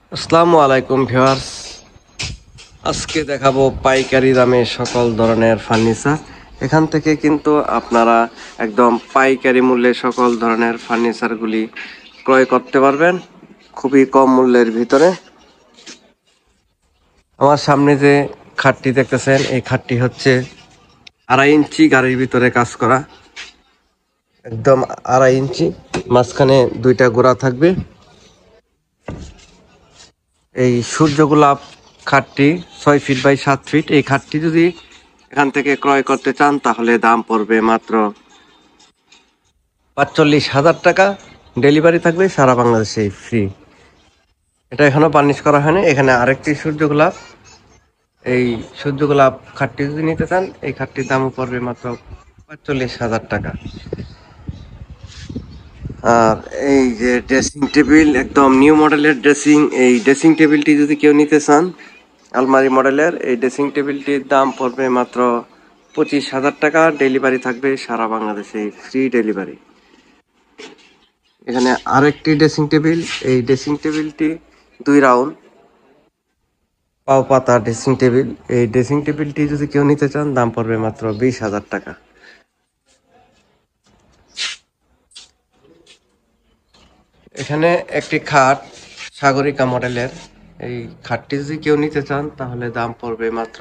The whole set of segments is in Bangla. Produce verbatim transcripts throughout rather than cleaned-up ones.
আসসালামু আলাইকুম ভিউয়ার্স। আজকে দেখাবো পাইকারি দামে সকল ধরনের ফার্নিচার। এখান থেকে কিন্তু আপনারা একদম পাইকারি মূল্যে সকল ধরনের ফার্নিচারগুলি ক্রয় করতে পারবেন খুবই কম মূল্যের ভিতরে। আমার সামনে যে খাটটি দেখতেছেন, এই খাটটি হচ্ছে আড়াই ইঞ্চি গাড়ির ভিতরে কাজ করা, একদম আড়াই ইঞ্চি, মাঝখানে দুইটা গোড়া থাকবে। এই সূর্য গোলাপ খাটটি ছয় ফিট বাই সাত ফিট। এই খাটটি যদি এখান থেকে ক্রয় করতে চান তাহলে দাম পড়বে মাত্র পাঁচচল্লিশ হাজার টাকা। ডেলিভারি থাকবে সারা বাংলাদেশে ফ্রি। এটা এখনো বার্নিশ করা হয়নি। এখানে আরেকটি সূর্য গোলাপ, এই সূর্য গোলাপ খাটটি যদি নিতে চান এই খাটটির দামও পড়বে মাত্র পাঁচচল্লিশ হাজার টাকা। আর এই যে ড্রেসিং টেবিল, একদম নিউ মডেলের ড্রেসিং, এই ড্রেসিং টেবিলটি যদি কেউ নিতে চান আলমারি মডেলের, এই ড্রেসিং টেবিলটির দাম পড়বে মাত্র পঁচিশ হাজার টাকা। ডেলিভারি থাকবে সারা বাংলাদেশে ফ্রি ডেলিভারি। এখানে আরেকটি ড্রেসিং টেবিল, এই ড্রেসিং টেবিলটি দুই রাউন্ড পাও পাতা ড্রেসিং টেবিল। এই ড্রেসিং টেবিলটি যদি কেউ নিতে চান দাম পড়বে মাত্র বিশ হাজার টাকা। এখানে একটি খাট সাগরিকা মডেলের, এই খাটটি যদি কেউ নিতে চান তাহলে দাম পড়বে মাত্র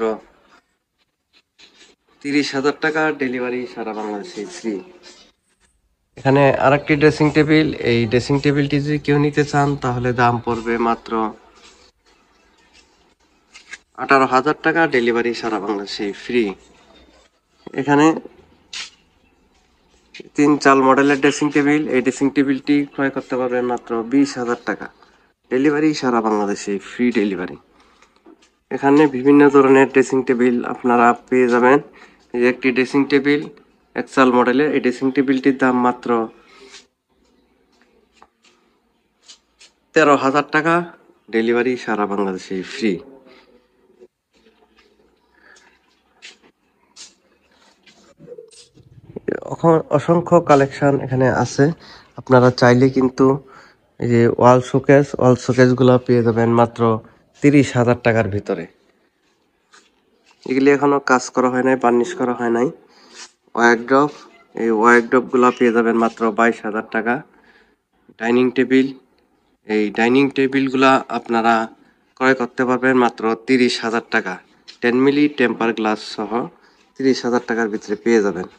তিরিশ হাজার টাকা। ডেলিভারি সারা বাংলাদেশে ফ্রি। এখানে আরেকটি ড্রেসিং টেবিল, এই ড্রেসিং টেবিলটি যদি কেউ নিতে চান তাহলে দাম পড়বে মাত্র আঠারো হাজার টাকা। ডেলিভারি সারা বাংলাদেশে ফ্রি। এখানে তিন চাল মডেলের ড্রেসিং টেবিল, এই ড্রেসিং টেবিলটি ক্রয় করতে পারবেন মাত্র বিশ হাজার টাকা। ডেলিভারি সারা বাংলাদেশে ফ্রি ডেলিভারি। এখানে বিভিন্ন ধরনের ড্রেসিং টেবিল আপনারা পেয়ে যাবেন। এই একটি ড্রেসিং টেবিল এক চাল মডেলের, এই ড্রেসিং টেবিলটির দাম মাত্র তেরো হাজার টাকা। ডেলিভারি সারা বাংলাদেশে ফ্রি। অসংখ্য কালেকশন এখানে আছে। আপনারা চাইলে কিন্তু এই যে ওয়াল শোকেস, ওয়াল শোকেসগুলো পেয়ে যাবেন মাত্র তিরিশ হাজার টাকার ভিতরে। এগুলি এখনো কাজ করা হয় নাই, বার্নিশ করা হয় নাই। ওয়ার্কড্রপ, এই ওয়ার্কড্রপগুলো পেয়ে যাবেন মাত্র বাইশ হাজার টাকা। ডাইনিং টেবিল, এই ডাইনিং টেবিলগুলা আপনারা ক্রয় করতে পারবেন মাত্র তিরিশ হাজার টাকা। টেন মিলি টেম্পার গ্লাস সহ তিরিশ হাজার টাকার ভিতরে পেয়ে যাবেন।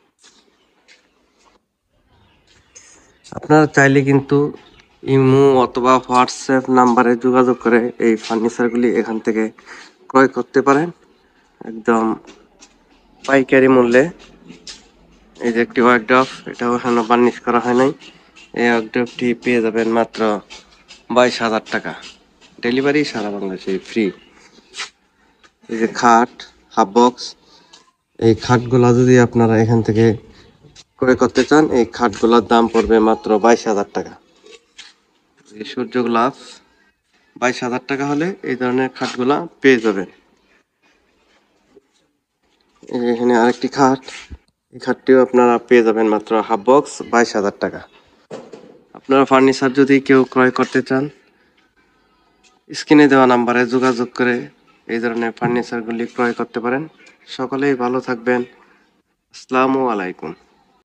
আপনারা চাইলে কিন্তু ইমো অথবা হোয়াটসঅ্যাপ নাম্বারে যোগাযোগ করে এই ফার্নিচারগুলি এখান থেকে ক্রয় করতে পারেন একদম পাইকারি মূল্যে। এই যে একটি ওয়ার্কড্রপ, এটাও এখনো বার্নিশ করা হয় নাই। এই ওয়ার্কড্রপটি পেয়ে যাবেন মাত্র বাইশ হাজার টাকা। ডেলিভারি সারা বাংলাদেশে ফ্রি। এই যে খাট, হাফ বক্স, এই খাটগুলা যদি আপনারা এখান থেকে ক্রয় করতে চান এই খাটগুলোর দাম পড়বে মাত্র বাইশ হাজার টাকা। এই সূর্য গ্লাস বাইশ হাজার টাকা হলে এই ধরনের খাটগুলা পেয়ে যাবেন। এখানে আরেকটি খাট, এই খাটটিও আপনারা পেয়ে যাবেন মাত্র হাফ বক্স বাইশ হাজার টাকা। আপনারা ফার্নিচার যদি কেউ ক্রয় করতে চান স্ক্রিনে দেওয়া নাম্বারে যোগাযোগ করে এই ধরনের ফার্নিচারগুলি ক্রয় করতে পারেন। সকলেই ভালো থাকবেন। আসসালামু আলাইকুম।